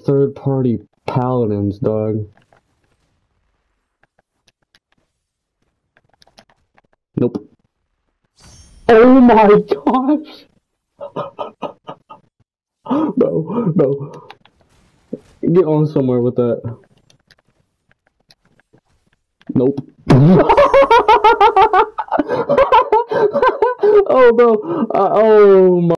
third-party paladins, dog. Nope. Oh my gosh! Bro. Get on somewhere with that. Nope. Oh, bro. Oh my.